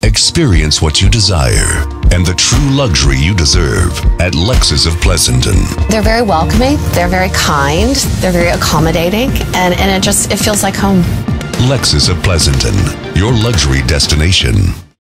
Experience what you desire and the true luxury you deserve at Lexus of Pleasanton. They're very welcoming, they're very kind, they're very accommodating, and it feels like home. Lexus of Pleasanton, your luxury destination.